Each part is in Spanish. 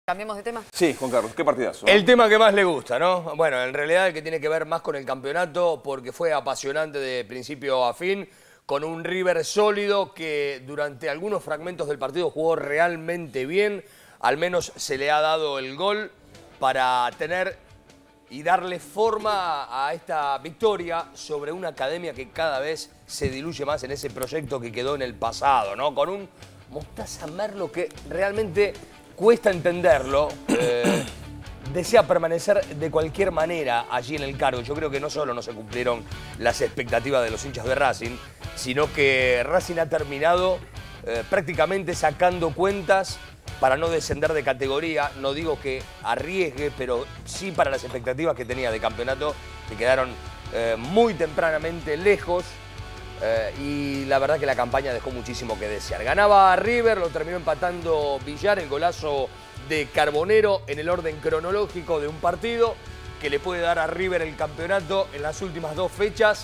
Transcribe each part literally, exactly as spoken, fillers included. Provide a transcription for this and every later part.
¿Cambiamos de tema? Sí, Juan Carlos, qué partidazo. El tema que más le gusta, ¿no? Bueno, en realidad el que tiene que ver más con el campeonato porque fue apasionante de principio a fin, con un River sólido que durante algunos fragmentos del partido jugó realmente bien. Al menos se le ha dado el gol para tener y darle forma a esta victoria sobre una academia que cada vez se diluye más en ese proyecto que quedó en el pasado, ¿no? Con un Mostaza Merlo que realmente cuesta entenderlo, eh, desea permanecer de cualquier manera allí en el cargo. Yo creo que no solo no se cumplieron las expectativas de los hinchas de Racing, sino que Racing ha terminado eh, prácticamente sacando cuentas para no descender de categoría. No digo que arriesgue, pero sí para las expectativas que tenía de campeonato, que quedaron eh, muy tempranamente lejos. Eh, y la verdad que la campaña dejó muchísimo que desear. Ganaba a River, lo terminó empatando Villar, el golazo de Carbonero en el orden cronológico de un partido que le puede dar a River el campeonato en las últimas dos fechas.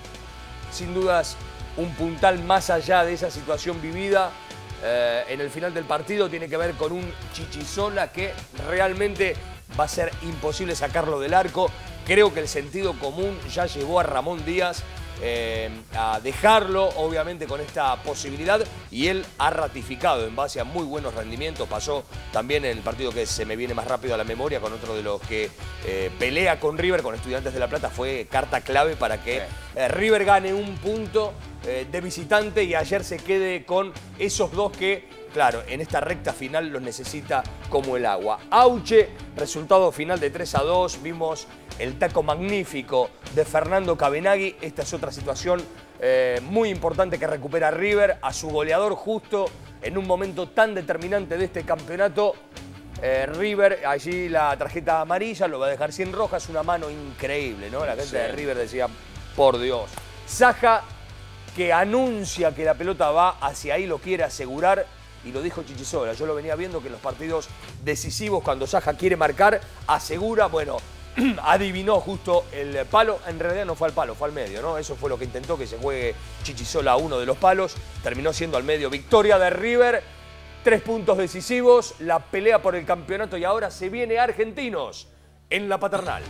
Sin dudas, un puntal más allá de esa situación vivida eh, en el final del partido tiene que ver con un Chichisola que realmente va a ser imposible sacarlo del arco. Creo que el sentido común ya llevó a Ramón Díaz Eh, a dejarlo, obviamente, con esta posibilidad, y él ha ratificado en base a muy buenos rendimientos. Pasó también en el partido que se me viene más rápido a la memoria con otro de los que eh, pelea con River, con Estudiantes de La Plata. Fue carta clave para que eh, River gane un punto eh, de visitante y ayer se quede con esos dos que, claro, en esta recta final los necesita como el agua. Auche, resultado final de tres a dos, vimos el taco magnífico de Fernando Cabenagui. Esta es otra situación eh, muy importante que recupera River a su goleador justo en un momento tan determinante de este campeonato. Eh, River, allí la tarjeta amarilla, lo va a dejar sin roja. Es una mano increíble, ¿no? La gente sí. de River decía, por Dios. Saja, que anuncia que la pelota va hacia ahí, lo quiere asegurar. Y lo dijo Chichisola. Yo lo venía viendo que en los partidos decisivos, cuando Saja quiere marcar, asegura, bueno, adivinó justo el palo. En realidad no fue al palo, fue al medio, ¿no? Eso fue lo que intentó, que se juegue Chichisola a uno de los palos. Terminó siendo al medio. Victoria de River, tres puntos decisivos, la pelea por el campeonato y ahora se viene Argentinos en la Paternal.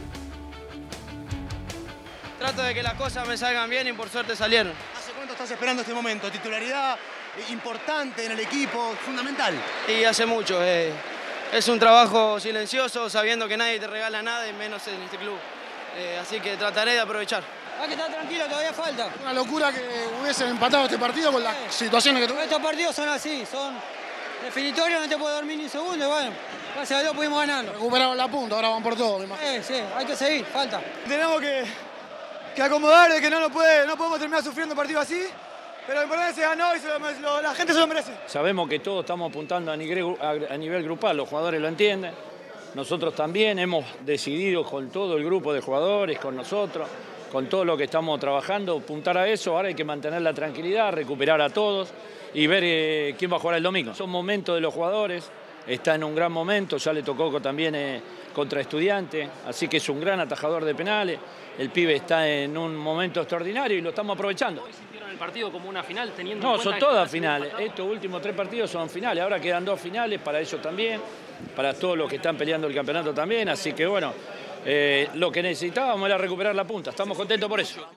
Trato de que las cosas me salgan bien y por suerte salieron. ¿Hace cuánto estás esperando este momento? Titularidad importante en el equipo, fundamental. Y hace mucho. Eh. Es un trabajo silencioso, sabiendo que nadie te regala nada, y menos en este club. Eh, así que trataré de aprovechar. Hay que estar tranquilo, todavía falta. Una locura que hubiesen empatado este partido con las sí. situaciones que tuvimos. Estos partidos son así, son definitorios, no te puedes dormir ni un segundo. Y bueno, gracias a Dios pudimos ganarlo. Recuperaron la punta, ahora van por todo, me imagino. Sí, sí, hay que seguir, falta. Tenemos que, que acomodar de que no, lo puede, no podemos terminar sufriendo partidos así. Pero lo importante se ganó y se lo, lo, la gente se lo merece. Sabemos que todos estamos apuntando a nivel, a, a nivel grupal, los jugadores lo entienden. Nosotros también hemos decidido con todo el grupo de jugadores, con nosotros, con todo lo que estamos trabajando, apuntar a eso. Ahora hay que mantener la tranquilidad, recuperar a todos y ver eh, quién va a jugar el domingo. Son momentos de los jugadores, está en un gran momento, ya le tocó también eh, contra Estudiantes, así que es un gran atajador de penales. El pibe está en un momento extraordinario y lo estamos aprovechando. El partido como una final, teniendo No, en cuenta son que todas finales. Estos últimos tres partidos son finales. Ahora quedan dos finales para ellos también, para todos los que están peleando el campeonato también. Así que bueno, eh, lo que necesitábamos era recuperar la punta. Estamos contentos por eso.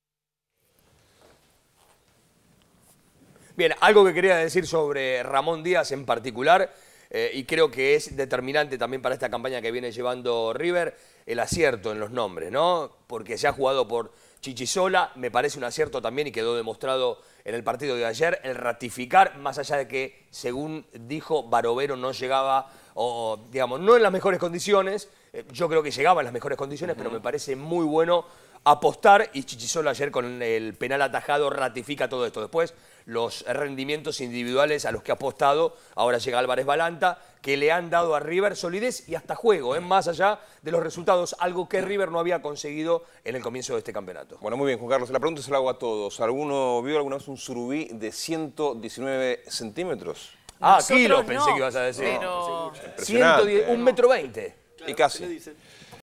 Bien, algo que quería decir sobre Ramón Díaz en particular, eh, y creo que es determinante también para esta campaña que viene llevando River, el acierto en los nombres, ¿no? Porque se ha jugado por Chichisola, me parece un acierto también y quedó demostrado en el partido de ayer, el ratificar, más allá de que, según dijo, Barovero no llegaba, o digamos, no en las mejores condiciones, eh, yo creo que llegaba en las mejores condiciones, uh-huh. pero me parece muy bueno apostar, y Chichisola ayer con el penal atajado ratifica todo esto. Después, los rendimientos individuales a los que ha apostado, ahora llega Álvarez Balanta, que le han dado a River solidez y hasta juego, ¿eh? más allá de los resultados, algo que River no había conseguido en el comienzo de este campeonato. Bueno, muy bien, Juan Carlos. La pregunta se la hago a todos. ¿Alguno vio alguna vez un surubí de ciento diecinueve centímetros? Ah, kilos no. Pensé que ibas a decir. Pero... ciento diez, un metro veinte. Y casi.